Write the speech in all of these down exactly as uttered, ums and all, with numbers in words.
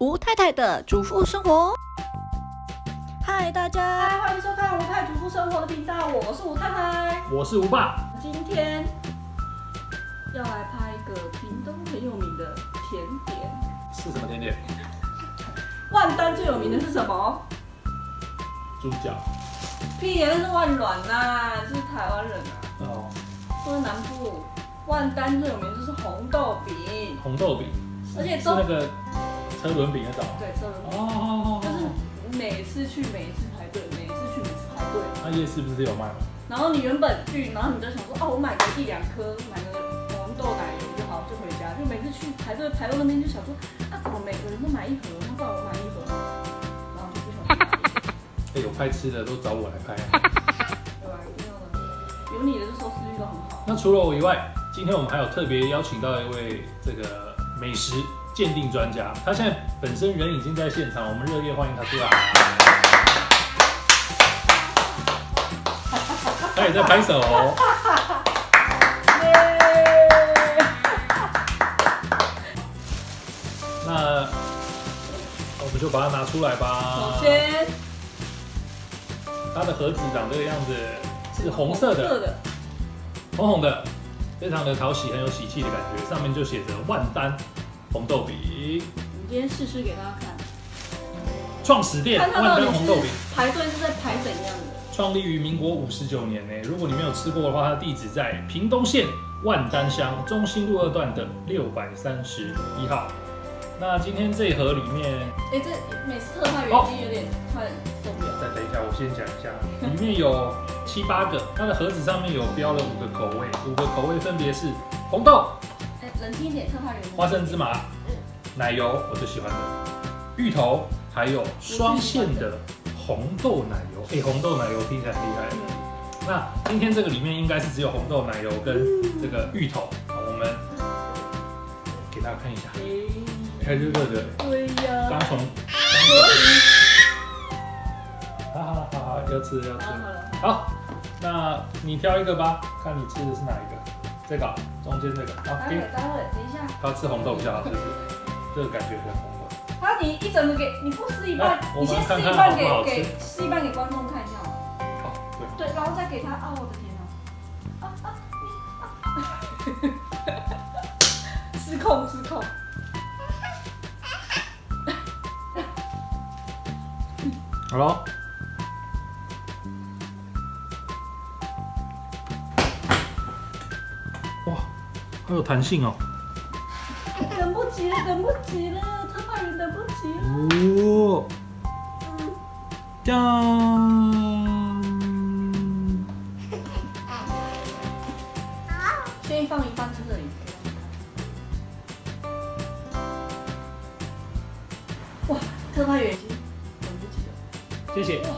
吴太太的主妇生活。嗨，大家， 嗨，欢迎收看吴太主妇生活的频道，我是吴太太， 我是吴爸。 今天要来拍一个屏东很有名的甜点。 是什么甜点？ 万丹最有名的是什么？ 猪脚。 屁耶，那是万峦呐，这是台湾人啊。 哦。 都是南部。万丹最有名就是红豆饼。 红豆饼。 而且都是那个车轮饼那种。 对，车轮饼。 哦。 就是每次去每次排队，每次去每次排队。 那夜市不是有卖吗？ 然后你原本去，然后你就想说，哦，我买个一两颗，买个红豆奶油就好，就回家。就每次去排队排到那边就想说，啊，怎么每个人都买一盒？那不然我买一盒，然后就不想去买。 哎，有拍吃的都找我来拍啊。 对吧？一定要的，有你的就收视率都很好。 那除了我以外，今天我们还有特别邀请到一位这个美食鉴定专家，他现在本身人已经在现场，我们热烈欢迎他出来。他也在拍手哦。那我们就把它拿出来吧。 首先， 它的盒子长这个样子，是红色的， 红色的红红的，非常的讨喜，很有喜气的感觉。上面就写着万丹红豆饼。 你今天试试给大家看， 创始店万丹红豆饼， 排队是在排怎样的？ 创立于民国五十九年呢。如果你没有吃过的话，它的地址在屏东县万丹乡中心路二段的六百三十一号。那今天这一盒里面， 哎，这美式特派原机有点快受不了。 再等一下，我先讲一下，里面有七八个，它的盒子上面有标了五个口味，五个口味分别是红豆， 哎，冷静一点，特派原机。 花生芝麻，奶油我最喜欢的，芋头，还有双馅的红豆奶油。哎、欸，红豆奶油听起来很厉害。嗯、那今天这个里面应该是只有红豆奶油跟这个芋头，我们给大家看一下。还热热的。 对呀。 刚从。好好好好，要吃要吃。好，那你挑一个吧，看你吃的是哪一个。这个中间这个。好， 待会待会等一下。 他吃红豆比较好，是不是？这个感觉很红的。 他你一整个给你不吃一半，你先吃一半给给吃一半给观众看一下嘛。 好， 对。对，然后再给他。啊，我的天哪！啊啊啊！失控失控。 好咯。哇，好有弹性哦。 等不及了，等不及了，特派员等不及了。哦， 这样。 先放一半在这里。哇，特派员已经等不及了。 谢谢。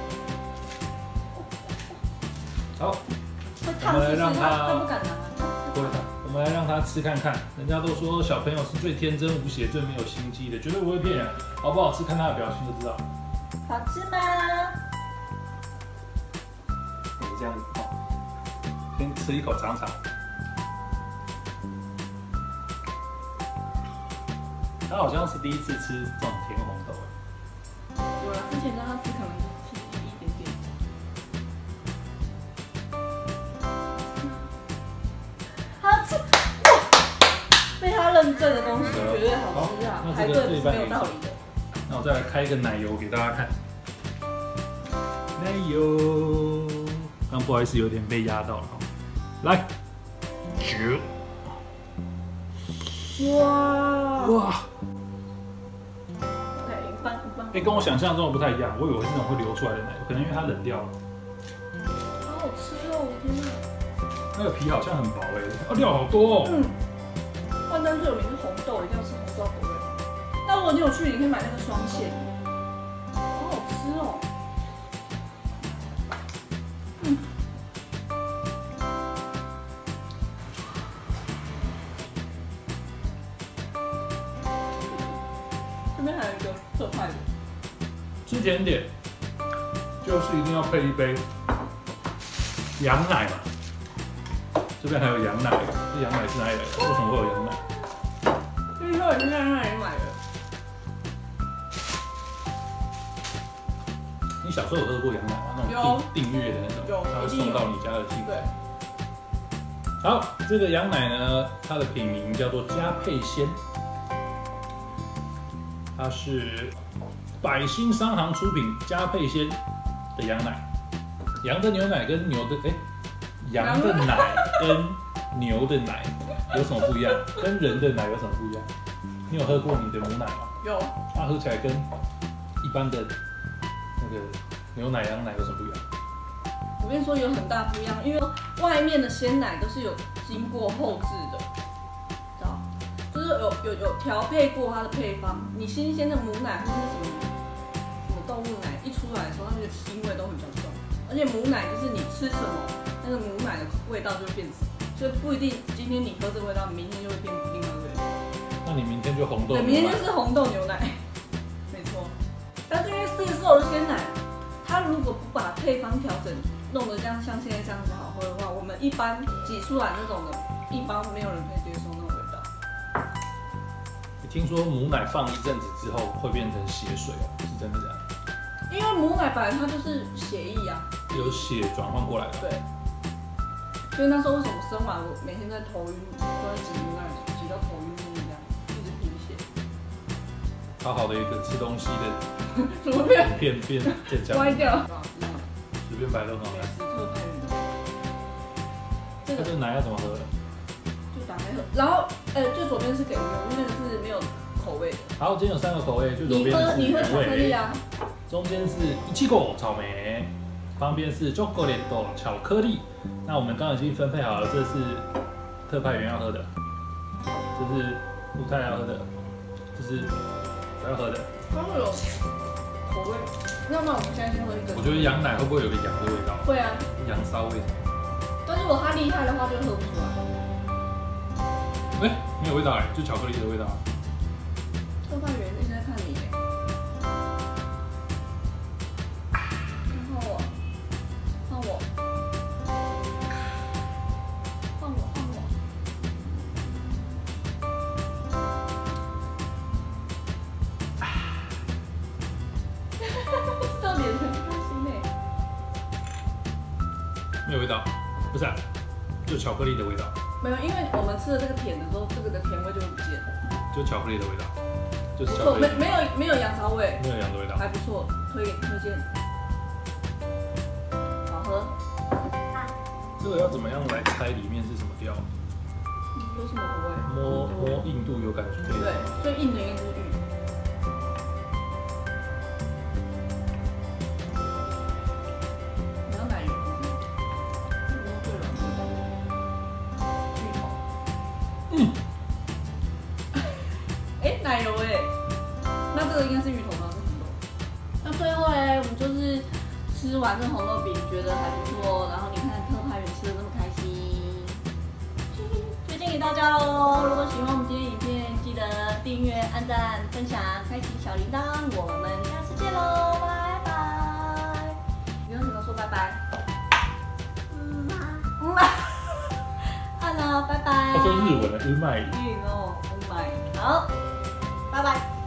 好， 会烫死他，他不敢拿。 不会烫。我们来让他吃看看，人家都说小朋友是最天真无邪、最没有心机的，绝对不会骗人。好不好吃，看他的表情就知道。 好吃吗？ 你这样子哦，先吃一口尝尝。他好像是第一次吃这种甜红豆哎。 有了，之前让他吃可能就吃一点点。好吃。被他认证的东西绝对好吃啊，排队不是没有道理的。 那我再来开一个奶油给大家看。奶油，刚不好意思有点被压到了，来，九， 哇哇， 对，一半一半。 哎，跟我想象中的不太一样，我以为是那种会流出来的奶油，可能因为它冷掉了。 好好吃哦，我天哪！ 那个皮好像很薄哎，哦，料好多哦。 嗯。万丹最有名是红豆，一定要吃红豆口味。那如果你有去，你可以买那个双馅，好好吃哦。嗯。这边还有一个特派的。 吃甜点就是一定要配一杯羊奶嘛。这边还有羊奶，这羊奶是哪里来的？为什么会有羊奶？ 听说你是在哪里买的？ 小时候有喝过羊奶吗？那种有订订阅的那种， 有它会送到你家的进口。 对， 好，这个羊奶呢，它的品名叫做佳沛鲜，它是百兴商行出品佳沛鲜的羊奶。羊的牛奶跟牛的哎、欸，羊的奶跟牛的奶有什么不一样？跟人的奶有什么不一样？你有喝过你的母奶吗？ 有。 它喝起来跟一般的那个牛奶、羊奶有什么不一样？ 我跟你说有很大不一样，因为外面的鲜奶都是有经过后置的，知道？就是有有有调配过它的配方。你新鲜的母奶或者是什么什么动物奶一出来的时候，它那个腥味都会比较重。而且母奶就是你吃什么，那个母奶的味道就会变什么，所以不一定今天你喝这个味道，明天就会变另外一个味道。 那你明天就红豆对， 牛奶？ 明天就是红豆牛奶，没错。但是因为市售的鲜奶，它如果不把配方调整，弄得这样像现在这样子好喝的话，我们一般挤出来那种的，一般没有人可以接受那种味道。 听说母奶放一阵子之后会变成血水哦，是真的这样？ 因为母奶本来它就是血液啊， 有血转换过来的。 对。所以那时候为什么生完我每天在头晕，都在挤母奶，挤到头晕晕这样，一直贫血。 好好的一个吃东西的怎么变片片在讲， 歪掉？ 随便摆都很好美看。 食特派员。这个这个奶要怎么喝？ 就打开喝，然后呃最左边是给牛，因为那个是没有口味的。 好，今天有三个口味，最左你边的是喝你喝巧克力原味， 啊？ 中间是一七果草莓，旁边是 chocolate 巧克力。那我们刚刚已经分配好了，这是特派员要喝的，这是陆太要喝的，这是我要喝的。 它会有口味，那那我们现在先喝一个。 我觉得羊奶会不会有个羊的味道？ 会啊， 羊骚味。 但是如果它厉害的话，就喝不出来。 哎、没有味道哎，就巧克力的味道。 特派员一直在看你耶。然后我，换我，换我，换我。笑脸很开心哎。 没有味道，不是、啊，就巧克力的味道， 没有，因为我们吃了这个甜的之后，这个的甜味就会不见了。 就巧克力的味道，就是不错， 巧克力没，没有没有羊骚味， 没有羊的味道。 还不错，推推荐。好喝。 这个要怎么样来猜里面是什么料？ 有什么口味？ 摸摸硬度有感觉。 对，最硬的应该是芋。你要奶油？摸最软的。芋头。 嗯。 哎，奶油哎，那这个应该是芋头吗？是红豆。那最后哎，我们就是吃完这红豆饼，觉得还不错。然后你看特派员吃的这么开心，推荐给大家喽。如果喜欢我们今天影片，记得订阅、按赞、分享、开启小铃铛。我们下次见喽，拜拜。你用什么说拜拜？嗯嘛，嗯嘛。好了，拜拜。 他说日文的 u m a i 运哦，Oh my，好，拜拜。